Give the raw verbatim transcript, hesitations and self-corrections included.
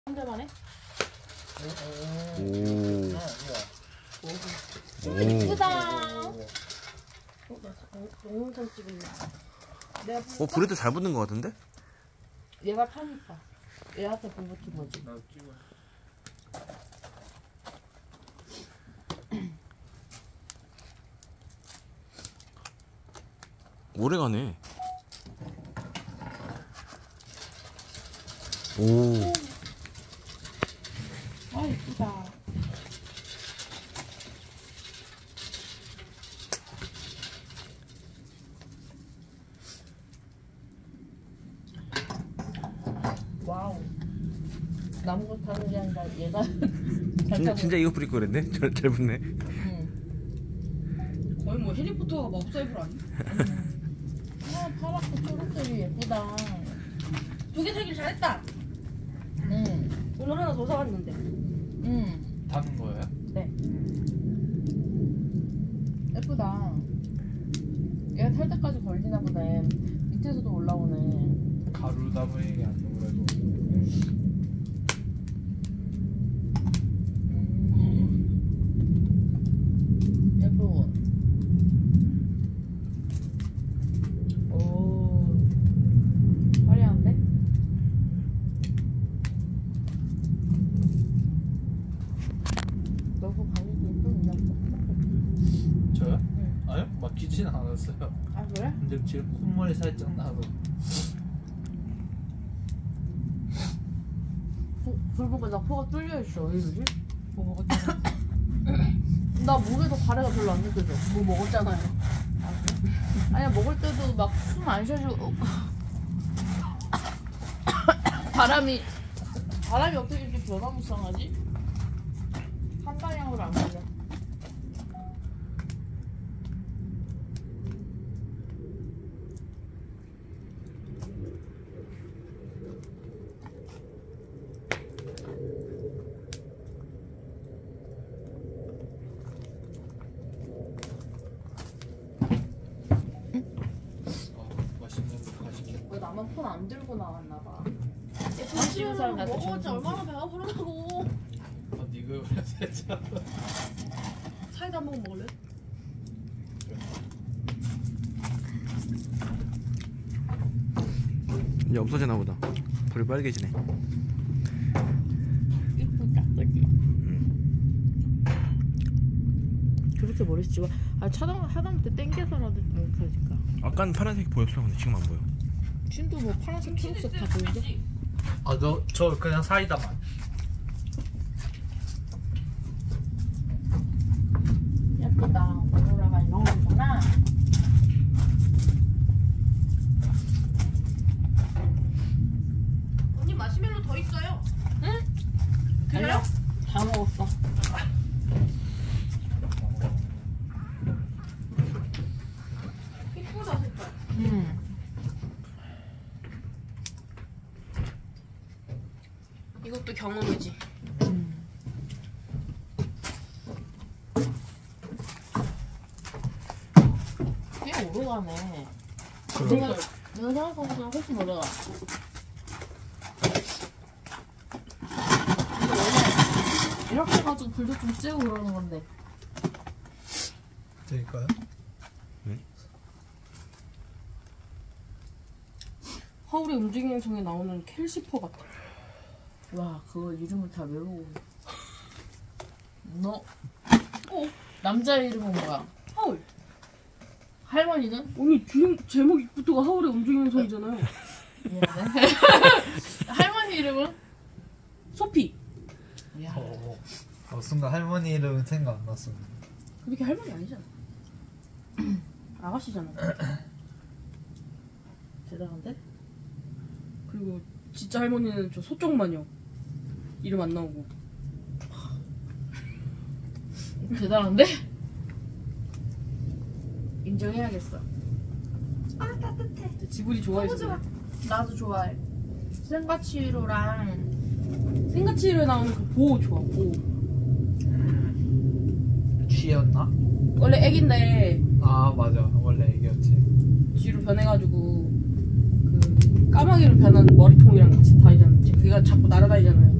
한 대만 해? 오. 오. 예쁘다. 어, 나 동영상 찍을래. 내가 어, 불에도 잘 붙는 것 같은데? 얘가 타니까. 얘한테 불 붙은 거지. 나 찍어. 오래 가네. 오. 아, 예쁘다. 와우. 나무가 타는 게 아니라 얘가 잘 진짜, 진짜 이거 뿌릴 거 그랬네? 잘, 잘 붙네. 응. 거의 뭐 해리포터가 마법사이블 아니야? 아, 파랗고 초록색이 예쁘다. 두 개 사길 잘했다. 응. 오늘 하나 더 사왔는데. 응. 타는 거예요? 네. 예쁘다. 얘가 탈 때까지 걸리나 보네. 밑에서도 올라오네. 가루다 보니 안 그래도. 음. 예쁘고. 오. 화려한데? 너무 방이 좀 있나 보다. 저요? 응. 아니요? 막히진 않았어요. 아, 그래? 근데 지금 콧물이 살짝 나서. 코, 불 보고 나 코가 뚫려있어. 왜 이러지? 뭐 먹었잖아. 나 목에도 가래가 별로 안 느껴져. 뭐 먹었잖아요. 아, 그래? 아니야, 먹을 때도 막 숨 안 쉬어지고. 바람이, 바람이 어떻게 이렇게 변화무쌍하지? 한 방향으로 안 가려. 어, 맛있는 거 맛있게. 왜 나만 폰 안 들고 나왔나봐. 사람 사람 같아, 먹었지 정신없이. 얼마나 배가 부르다고. 아, 니가 왜 살짝. 사이다 한 번 먹을래? 이제 없어지나 보다. 불이 빨개지네. 이쁘다, 그치? 그렇게 머리 쓰고. 아, 차당, 하다못해 땡겨서라도 좀 그러니까. 아까는 파란색이 보였어. 근데 지금 안 보여. 진도 뭐 파란색, 초록색 다 보이죠? 아, 너, 저 그냥 사이다만. 예쁘다. 오로라가 이런 거구나. 언니 마시멜로 더 있어요. 응? 그래요? 다 먹었어. 이쁘다 색깔. 응. 이것도 경험이지. 음. 꽤 오래 가네. 내가, 내가 생각한 것보다 훨씬 오래 가. 근데 원래 이렇게 해가지고 불도 좀 쬐고 그러는 건데. 드릴까요? 하울의 움직이는 성에 나오는 캘시퍼 같아. 와, 그거 이름을 다 외우고. 너, 어? 남자 이름은 뭐야? 하울. 할머니는? 언니 주인 제목부터가 하울의 움직이는 성이잖아요. 미안해. 할머니 이름은? 소피. 야. 어, 어, 순간 할머니 이름은 생각 안 났어. 그렇게 할머니 아니잖아. 아가씨잖아. 대단한데? 그리고 진짜 할머니는 저 소쪽 마녀. 이름 안 나오고. 대단한데? 인정해야겠어. 아 따뜻해. 지불이 좋아해서. 그래. 나도 좋아해. 생가치로랑 생가치로 나오는 그 보호 좋아. 보호. 음, 쥐였나? 원래 애긴데 아, 맞아. 원래 애기였지. 쥐로 변해가지고 그 까마귀로 변한 머리통이랑 같이 다니잖아. 걔가 자꾸 날아다니잖아요.